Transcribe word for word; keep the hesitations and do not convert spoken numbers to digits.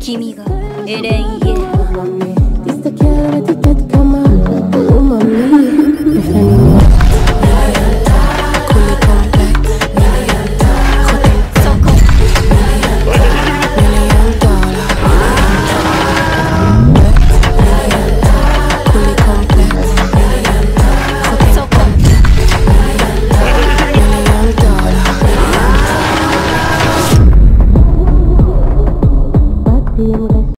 君がエレン・イェー